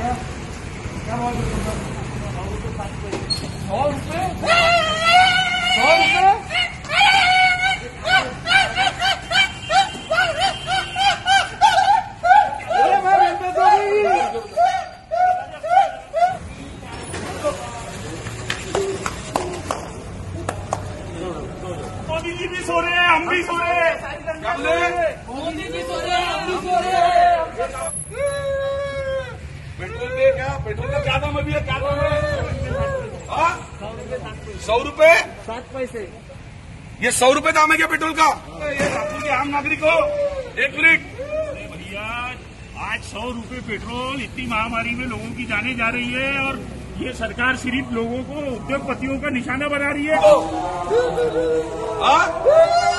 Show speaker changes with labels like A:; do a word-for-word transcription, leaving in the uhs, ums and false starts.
A: क्या भाव सौ रुपये सौ रुपये
B: मोदी जी भी सो रहे हैं, हम भी सो रहे हैं,
A: मोदी जी सो रहे हैं, हम भी सो रहे हैं।
B: पेट्रोल पे क्या पेट्रोल का क्या दाम अभी है, क्या दाम है? सौ रुपए
A: सात पैसे।
B: ये सौ रुपए दाम है क्या पेट्रोल का? ये नागपुर के आम नागरिक हो, एक मिनट भैया, आज सौ रुपए पेट्रोल, इतनी महामारी में लोगों की जाने जा रही है और ये सरकार सिर्फ लोगों को, उद्योगपतियों का निशाना बना रही है।